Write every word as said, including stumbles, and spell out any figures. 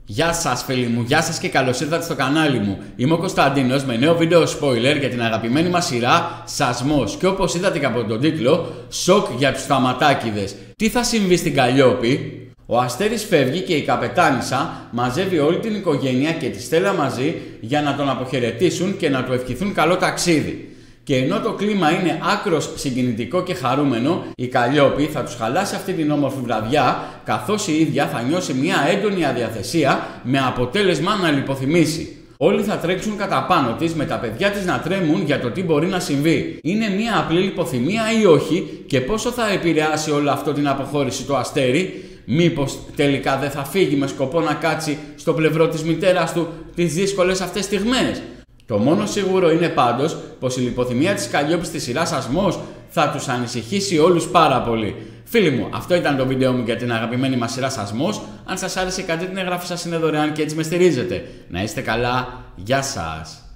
Γεια σας φίλοι μου, γεια σας και καλώς ήρθατε στο κανάλι μου. Είμαι ο Κωνσταντίνος με νέο βίντεο spoiler για την αγαπημένη μας σειρά Σασμός. Και όπως είδατε και από τον τίτλο, σοκ για τους σταματάκηδες. Τι θα συμβεί στην Καλλιόπη? Ο Αστέρης φεύγει και η καπετάνισσα μαζεύει όλη την οικογένεια και τη Στέλλα μαζί για να τον αποχαιρετήσουν και να του ευχηθούν καλό ταξίδι. Και ενώ το κλίμα είναι άκρος συγκινητικό και χαρούμενο, η Καλλιόπη θα τους χαλάσει αυτή την όμορφη βραδιά, καθώς η ίδια θα νιώσει μια έντονη αδιαθεσία με αποτέλεσμα να λιποθυμήσει. Όλοι θα τρέξουν κατά πάνω της με τα παιδιά της να τρέμουν για το τι μπορεί να συμβεί. Είναι μια απλή λιποθυμία ή όχι και πόσο θα επηρεάσει όλο αυτό την αποχώρηση του Αστέρη? Μήπως τελικά δεν θα φύγει με σκοπό να κάτσει στο πλευρό της μητέρας του τις δύσκολες αυτές στιγμές? Το μόνο σίγουρο είναι πάντως πως η λιποθυμία της Καλλιόπης στη σειρά Σασμός θα τους ανησυχήσει όλους πάρα πολύ. Φίλοι μου, αυτό ήταν το βίντεο μου για την αγαπημένη μας σειρά Σασμός. Αν σας άρεσε, κάντε την εγγραφή σας, είναι δωρεάν και έτσι με στηρίζετε. Να είστε καλά, γεια σας!